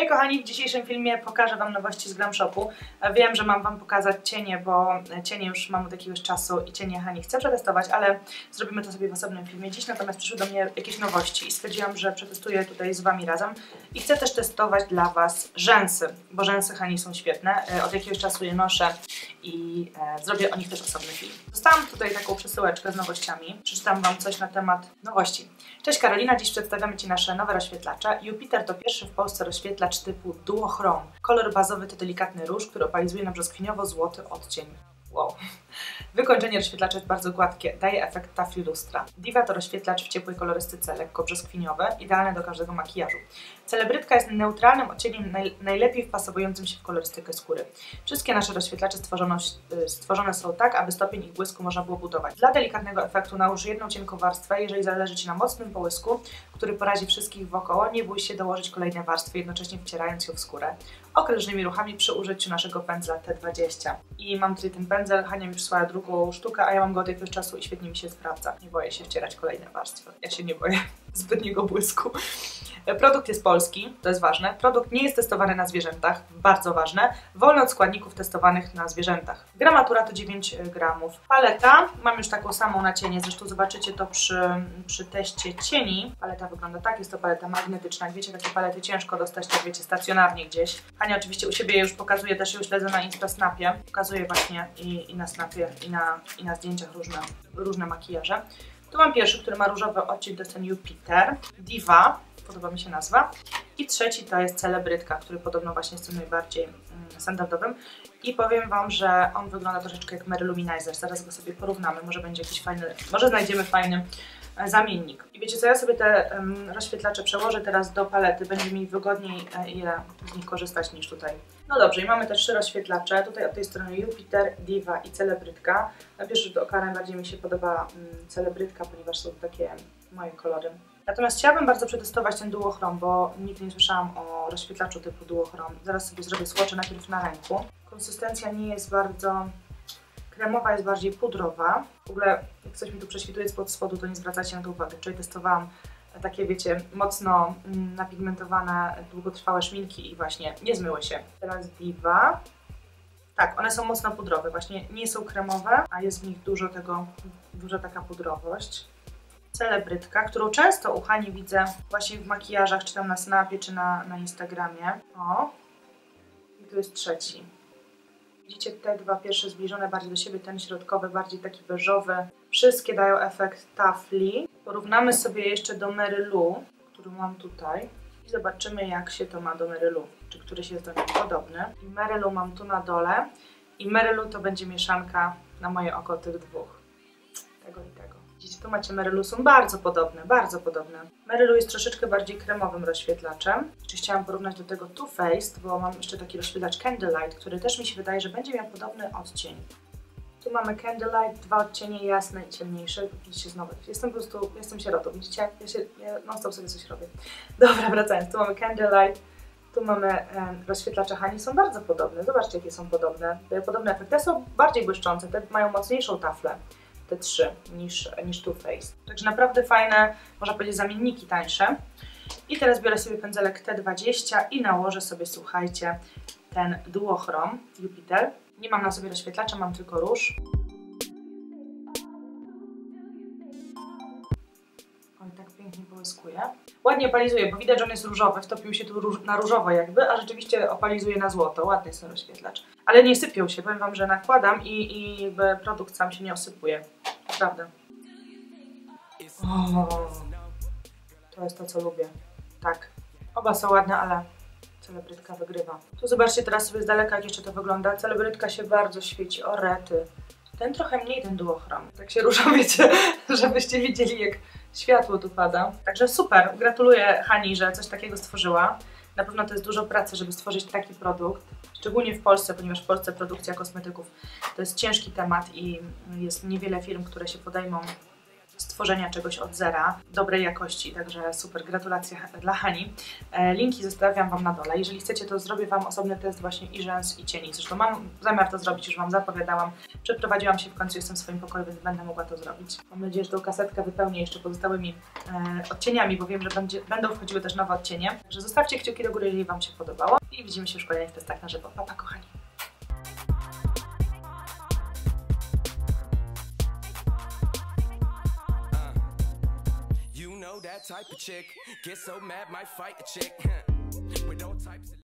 Hej kochani, w dzisiejszym filmie pokażę Wam nowości z Glam Shopu. Wiem, że mam Wam pokazać cienie, bo cienie już mam od jakiegoś czasu i cienie Hani chcę przetestować, ale zrobimy to sobie w osobnym filmie. Dziś natomiast przyszły do mnie jakieś nowości i stwierdziłam, że przetestuję tutaj z Wami razem. I chcę też testować dla Was rzęsy, bo rzęsy Hani są świetne. Od jakiegoś czasu je noszę i zrobię o nich też osobny film. Dostałam tutaj taką przesyłeczkę z nowościami. Przeczytam Wam coś na temat nowości. Cześć Karolina, dziś przedstawiamy Ci nasze nowe rozświetlacze. Jupiter to pierwszy w Polsce rozświetlacz typu duochrom. Kolor bazowy to delikatny róż, który opalizuje na brzoskwiniowo-złoty odcień. Wow. Wykończenie rozświetlacza jest bardzo gładkie, daje efekt tafli lustra. Diva to rozświetlacz w ciepłej kolorystyce, lekko brzoskwiniowy, idealny do każdego makijażu. Celebrytka jest neutralnym odcieniem, najlepiej wpasowującym się w kolorystykę skóry. Wszystkie nasze rozświetlacze stworzone są tak, aby stopień ich błysku można było budować. Dla delikatnego efektu nałóż jedną cienką warstwę, jeżeli zależy Ci na mocnym połysku, który porazi wszystkich wokoło, nie bój się dołożyć kolejne warstwy, jednocześnie wcierając ją w skórę. Okrężnymi ruchami przy użyciu naszego pędzla T20. I mam tutaj ten pędzel, Hania mi przysłała drugą sztukę, a ja mam go od jakiegoś czasu i świetnie mi się sprawdza. Nie boję się wcierać kolejne warstwy. Ja się nie boję zbytniego błysku. Produkt jest polski, to jest ważne. Produkt nie jest testowany na zwierzętach, bardzo ważne. Wolny od składników testowanych na zwierzętach. Gramatura to 9 gramów. Paleta, mam już taką samą na cienie, zresztą zobaczycie to przy teście cieni. Paleta wygląda tak, jest to paleta magnetyczna. Jak wiecie, takie palety ciężko dostać, tak wiecie, stacjonarnie gdzieś. Hania oczywiście u siebie już pokazuje, też ją śledzę na Instasnapie. Pokazuje właśnie i na Snapie, i na zdjęciach różne makijaże. Tu mam pierwszy, który ma różowy odcień, to jest ten Jupiter. Diva, podoba mi się nazwa. I trzeci to jest Celebrytka, który podobno właśnie jest tym najbardziej standardowym. I powiem Wam, że on wygląda troszeczkę jak Mary Luminizer. Zaraz go sobie porównamy, może będzie jakiś fajny, może znajdziemy fajny zamiennik. I wiecie co, ja sobie te rozświetlacze przełożę teraz do palety, będzie mi wygodniej z nich korzystać niż tutaj. No dobrze, i mamy te 3 rozświetlacze, tutaj od tej strony Jupiter, Diva i Celebrytka. Na pierwszy rzut oka najbardziej mi się podoba Celebrytka, ponieważ są takie moje kolory. Natomiast chciałabym bardzo przetestować ten duochrom, bo nigdy nie słyszałam o rozświetlaczu typu duochrom. Zaraz sobie zrobię swatche najpierw na ręku. Konsystencja nie jest bardzo kremowa, jest bardziej pudrowa. W ogóle jak coś mi tu prześwituje spod spodu, to nie zwracajcie na to uwagę. Wczoraj testowałam takie, wiecie, mocno napigmentowane, długotrwałe szminki i właśnie nie zmyły się. Teraz Diva. Tak, one są mocno pudrowe, właśnie nie są kremowe, a jest w nich duża taka pudrowość. Celebrytka, którą często u Hani widzę właśnie w makijażach, czy tam na Snapie, czy na Instagramie. O! I tu jest trzeci. Widzicie te dwa pierwsze zbliżone bardziej do siebie, ten środkowy bardziej taki beżowy. Wszystkie dają efekt tafli. Porównamy sobie jeszcze do Mary Lou, który mam tutaj. I zobaczymy, jak się to ma do Mary Lou, czy któryś jest do niej podobny. I Mary Lou mam tu na dole. I Mary Lou to będzie mieszanka na moje oko tych dwóch. Tego i tego. Widzicie, tu macie Mary Lou, są bardzo podobne, bardzo podobne. Mary Lou jest troszeczkę bardziej kremowym rozświetlaczem. Czy chciałam porównać do tego Too Faced, bo mam jeszcze taki rozświetlacz Candlelight, który też mi się wydaje, że będzie miał podobny odcień. Tu mamy Candlelight, 2 odcienie jasne i ciemniejsze. Widzicie znowu, jestem sierotą, widzicie? Ja non-stop sobie coś robię. Dobra, wracając, tu mamy Candlelight, tu mamy rozświetlacze Hani, są bardzo podobne. Zobaczcie, jakie są podobne. Podobne efekty są bardziej błyszczące, te mają mocniejszą taflę. Te 3 niż Too Faced. Także naprawdę fajne, można powiedzieć, zamienniki tańsze. I teraz biorę sobie pędzelek T20 i nałożę sobie, słuchajcie, ten duochrom Jupiter. Nie mam na sobie rozświetlacza, mam tylko róż. Oj, tak pięknie połyskuje. Ładnie opalizuje, bo widać, że on jest różowy, wtopił się tu na różowo jakby, a rzeczywiście opalizuje na złoto. Ładny jest ten rozświetlacz. Ale nie sypią się, powiem Wam, że nakładam i jakby produkt sam się nie osypuje. Naprawdę. O, to jest to, co lubię. Tak. Oba są ładne, ale Celebrytka wygrywa. Tu zobaczcie teraz sobie z daleka, jak jeszcze to wygląda. Celebrytka się bardzo świeci. O rety. Ten trochę mniej, ten duochrom. Tak się ruszam, wiecie, żebyście widzieli, jak światło tu pada. Także super. Gratuluję Hani, że coś takiego stworzyła. Na pewno to jest dużo pracy, żeby stworzyć taki produkt. Szczególnie w Polsce, ponieważ w Polsce produkcja kosmetyków to jest ciężki temat i jest niewiele firm, które się podejmą stworzenia czegoś od zera, dobrej jakości, także super, gratulacje dla Hani. Linki zostawiam Wam na dole. Jeżeli chcecie, to zrobię Wam osobny test właśnie i rzęs, i cieni. Zresztą mam zamiar to zrobić, już Wam zapowiadałam. Przeprowadziłam się w końcu, jestem w swoim pokoju, więc będę mogła to zrobić. Mam nadzieję, że tą kasetkę wypełnię jeszcze pozostałymi odcieniami, bo wiem, że będą wchodziły też nowe odcienie. Także zostawcie kciuki do góry, jeżeli Wam się podobało i widzimy się już w kolejnych testach na żywo. Pa, pa, kochani! That type of chick, get so mad might fight a chick. With all types of